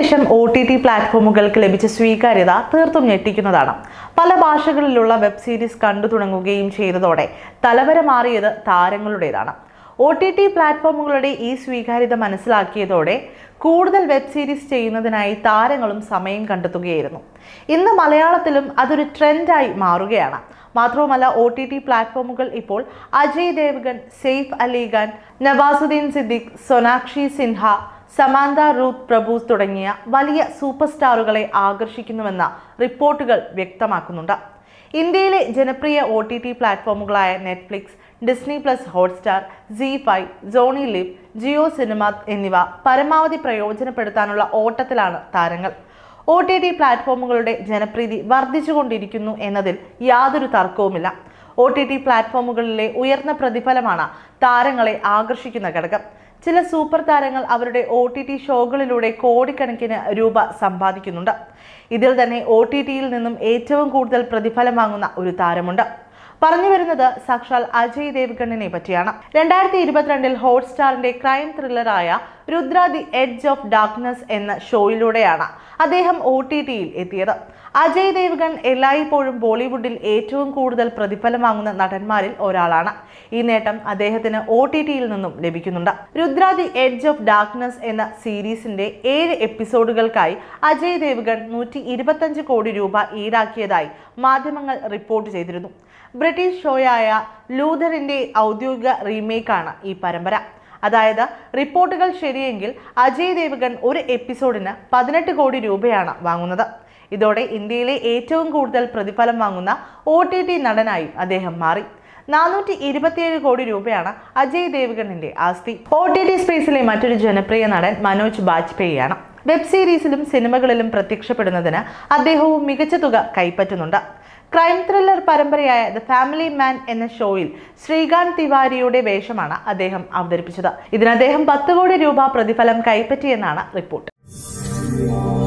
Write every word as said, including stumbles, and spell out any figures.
ശേഷം O T T പ്ലാറ്റ്ഫോമുകൾക്ക് ലഭിച്ച സ്വീകാര്യത തീർത്തും ഞെട്ടിക്കുന്നതാണ്. പല ഭാഷകളിലുള്ള വെബ് സീരീസ് കണ്ടു തുടങ്ങുകയും ചെയ്തതോടെ തലവര മാറിയത് താരങ്ങളുടേതാണ്. ഒ ടി ടി പ്ലാറ്റ്ഫോമുകളുടെ ഈ സ്വീകാര്യത മനസ്സിലാക്കിയതോടെ കൂടുതൽ വെബ് സീരീസ് ചെയ്യുന്നതിനായി താരങ്ങളും സമയം കണ്ടെത്തുകയായിരുന്നു. ഇന്ന് മലയാളത്തിലും അതൊരു ട്രെൻഡായി മാറുകയാണ്. മാത്രവുമല്ല, ഒ ടി ടി പ്ലാറ്റ്ഫോമുകൾ ഇപ്പോൾ അജയ് ദേവ്ഗൺ, സെയ്ഫ് അലി ഖാൻ, നവാസുദ്ദീൻ സിദ്ദിഖ്, സോനാക്ഷി സിൻഹ, സമാന്ത റൂത്ത് പ്രഭു തുടങ്ങിയ വലിയ സൂപ്പർ സ്റ്റാറുകളെ ആകർഷിക്കുന്നുവെന്ന റിപ്പോർട്ടുകൾ വ്യക്തമാക്കുന്നുണ്ട്. ഇന്ത്യയിലെ ജനപ്രിയ ഒ ടി ടി പ്ലാറ്റ്ഫോമുകളായ Netflix, Disney plus Hotstar, Zee five, Sony LIV, Jio cinema എന്നിവ പരമാവധി പ്രയോജനപ്പെടുത്താനുള്ള ഓട്ടത്തിലാണ് താരങ്ങൾ. ഒ ടി ടി പ്ലാറ്റ്ഫോമുകളുടെ ജനപ്രീതി വർദ്ധിച്ചുകൊണ്ടിരിക്കുന്നു എന്നതിൽ യാതൊരു തർക്കവുമില്ല. ഒ ടി ടി പ്ലാറ്റ്ഫോമുകളിലെ ഉയർന്ന പ്രതിഫലമാണ് താരങ്ങളെ ആകർഷിക്കുന്ന ഘടകം. ചില സൂപ്പർ താരങ്ങൾ അവരുടെ ഒ ടി ടി ഷോകളിലൂടെ കോടിക്കണക്കിന് രൂപ സമ്പാദിക്കുന്നുണ്ട്. ഇതിൽ തന്നെ ഒ ടി ടിയിൽ നിന്നും ഏറ്റവും കൂടുതൽ പ്രതിഫലം വാങ്ങുന്ന ഒരു താരമുണ്ട്. പറഞ്ഞു വരുന്നത് സാക്ഷാൽ അജയ് ദേവ്ഗണിനെ പറ്റിയാണ്. രണ്ടായിരത്തി ഇരുപത്തിരണ്ടിൽ ഹോട്ട്സ്റ്റാറിന്റെ ക്രൈം ത്രില്ലറായ Rudra the edge of darkness എന്ന ഷോയിലൂടെയാണ് അദ്ദേഹം ഒ ടി ടിയിൽ എത്തിയത്. അജയ് ദേവ്ഗൺ എല്ലായ്പ്പോഴും ബോളിവുഡിൽ ഏറ്റവും കൂടുതൽ പ്രതിഫലം വാങ്ങുന്ന നടന്മാരിൽ ഒരാളാണ്. ഈ നേട്ടം അദ്ദേഹത്തിന് ഒ ടി ടിയിൽ നിന്നും ലഭിക്കുന്നുണ്ട്. Rudra the edge of darkness എന്ന സീരീസിന്റെ ഏഴ് എപ്പിസോഡുകൾക്കായി അജയ് ദേവ്ഗൺ നൂറ്റി ഇരുപത്തഞ്ച് കോടി രൂപ ഈടാക്കിയതായി മാധ്യമങ്ങൾ റിപ്പോർട്ട് ചെയ്തിരുന്നു. ബ്രിട്ടീഷ് ഷോയായ ലൂഥറിന്റെ ഔദ്യോഗിക റീമേക്കാണ് ഈ പരമ്പര. അതായത്, റിപ്പോർട്ടുകൾ ശരിയെങ്കിൽ അജയ് ദേവ്ഗൺ ഒരു എപ്പിസോഡിന് പതിനെട്ട് കോടി രൂപയാണ് വാങ്ങുന്നത്. ഇതോടെ ഇന്ത്യയിലെ ഏറ്റവും കൂടുതൽ പ്രതിഫലം വാങ്ങുന്ന ഒ ടി ടി നടനായി അദ്ദേഹം മാറി. നാനൂറ്റി ഇരുപത്തിയേഴ് കോടി രൂപയാണ് അജയ് ദേവ്ഗണിന്റെ ആസ്തി. ഒ ടി ടി സ്പേസിലെ മറ്റൊരു ജനപ്രിയ നടൻ മനോജ് ബാജ്പേയിയാണ്. വെബ് സീരീസിലും സിനിമകളിലും പ്രത്യക്ഷപ്പെടുന്നതിന് അദ്ദേഹവും മികച്ച തുക കൈപ്പറ്റുന്നുണ്ട്. ക്രൈം ത്രില്ലർ പരമ്പരയായ ദ ഫാമിലി മാൻ എന്ന ഷോയിൽ ശ്രീകാന്ത് തിവാരിയുടെ വേഷമാണ് അദ്ദേഹം അവതരിപ്പിച്ചത്. ഇതിന് അദ്ദേഹം പത്ത് കോടി രൂപ പ്രതിഫലം കൈപ്പറ്റിയെന്നാണ് റിപ്പോർട്ട്.